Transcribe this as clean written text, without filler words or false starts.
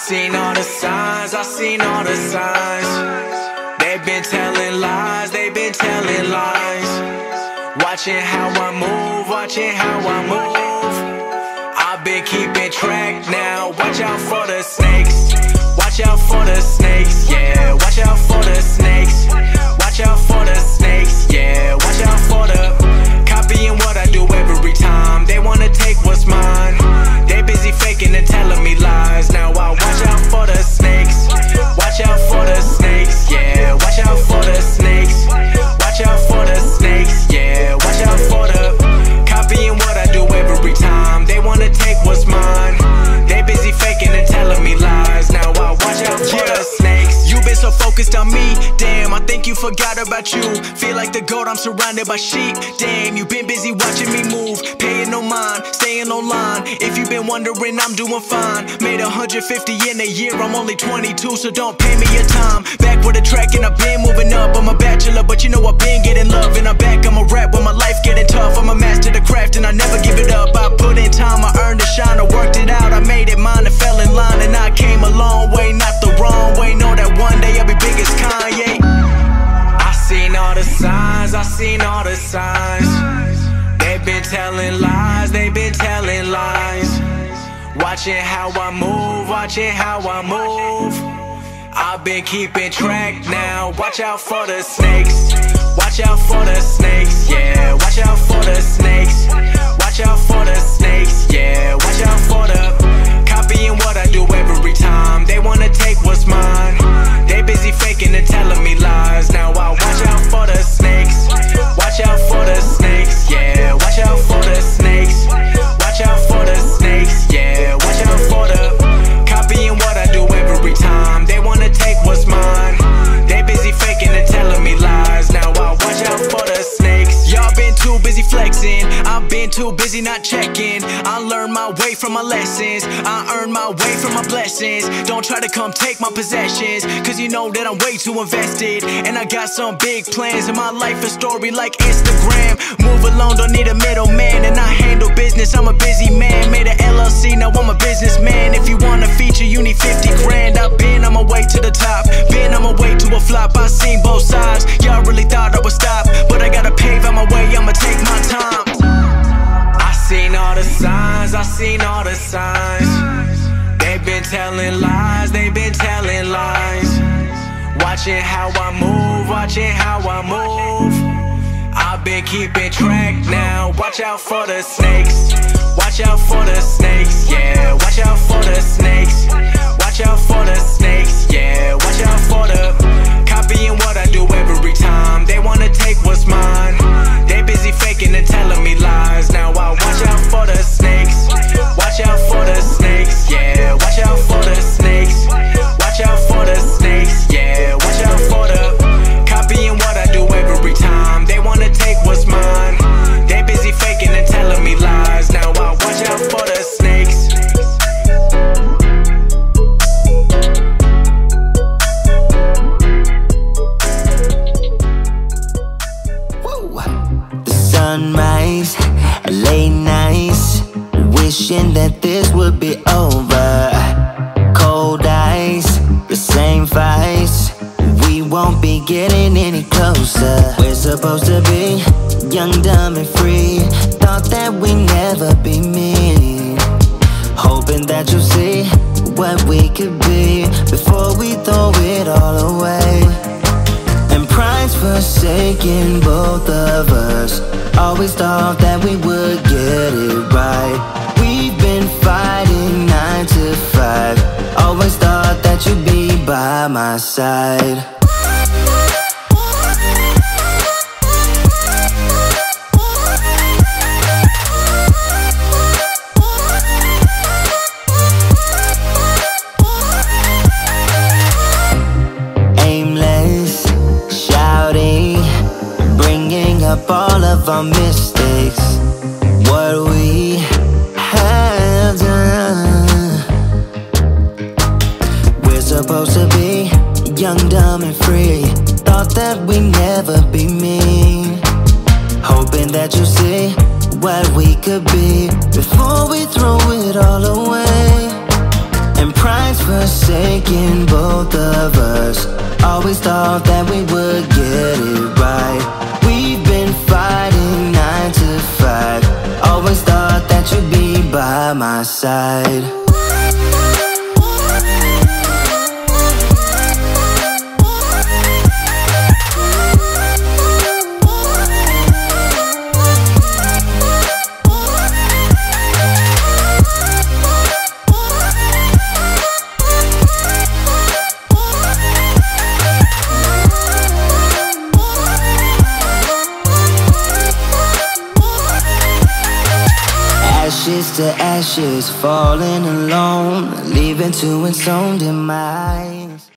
seen all the signs, I seen all the signs. They've been telling lies, they've been telling lies. Watching how I move, watching how I move. I've been keeping track now. Watch out for the snakes, watch out for the snakes, yeah. Watch out for the snakes, watch out for the snakes, yeah. Watch out for the copying what I do every time. They wanna take what's mine. They busy faking and telling me lies. Now I watch out for the snakes, watch out for the snakes, yeah. Watch out for the snakes, watch out for the snakes, yeah. Watch out for the copying what I do every time. They wanna take what's mine. They busy faking and telling me lies. Now I watch out for the snakes. You been so focused on me, damn, I think you forgot about you. Feel like the goat, I'm surrounded by sheep. Damn, you been busy watching me move, paying no mind, staying online. If you've been wondering, I'm doing fine. Made 150 in a year, I'm only 22, so don't pay me your time. Back with a track and I've been moving up. I'm a bachelor, but you know I've been getting love. And I'm back, I'm a rap when my life getting tough. I'm a master of the craft and I never give it up. I put in time, I earned a shine, I worked it out. I made it mine and fell in line, and I came a long way, not the wrong way. Know that one day I'll be big as Kanye. I seen all the signs, I seen all the signs. They've been telling lies, they've been telling lies. Watching how I move, watching how I move. I've been keeping track now. Watch out for the snakes, watch out for the snakes, yeah. Watch out for the snakes, watch out for the snakes, yeah. Watch out for the copying what I do every time. They wanna take what's mine. They busy faking and telling me lies. Now I watch out for the snakes, watch out for the snakes, yeah. Watch out for the snakes, watch out for the snakes, yeah. Watch out for the copying what I do every time. They wanna take what's mine. They busy faking and telling me lies. Now I watch out for the snakes. Y'all been too busy flexing, I've been too busy not checking. I learned my way from my lessons, I earned my way from my blessings. Don't try to come take my possessions, cause you know that I'm way too invested. And I got some big plans in my life, a story like Instagram. Move alone, don't need a middleman. And I handle business, I'm a busy man. Made a LLC, now I'm a businessman. If you want a feature, you need 50 grand. I've been on my way to the top, been on my way to a flop. I seen both sides, y'all really thought I would stop, but I gotta pave out my way, I'ma take my time. I seen all the signs, I seen all the signs. They've been telling lies, they've been telling lies. Watching how I move, watching how I move. I've been keeping track now. Watch out for the snakes, watch out for the snakes, yeah. Watch out for the snakes, watch out for the snakes, yeah. Watch out for the copying what I do every time. They wanna take what's mine. They busy faking and telling me lies. Now I watch out for the snakes, watch out for the snakes, yeah. Watch out for the snakes, watch out for the snakes, yeah. Watch out for the copying what I do every time. They wanna take what's mine. They busy faking and telling me lies. Now I watch out for the snakes. Sunrise, late nights, wishing that this would be over. Cold ice, the same fights, we won't be getting any closer. We're supposed to be young, dumb and free. Thought that we'd never be me. Hoping that you'll see what we could be before we throw it all away. And pride's forsaken both of us. Always thought that we would get it right. We've been fighting 9 to 5. Always thought that you'd be by my side. Aimless, shouting, bringing up all of our mistakes, what we have done. We're supposed to be young, dumb and free. Thought that we'd never be me. Hoping that you'll see what we could be before we throw it all away. And pride's for in both of us. Always thought that we would get it right. We've been fighting 9 to 5. Always thought that you'd be by my side. Ashes to ashes, falling alone, leaving to its own demise.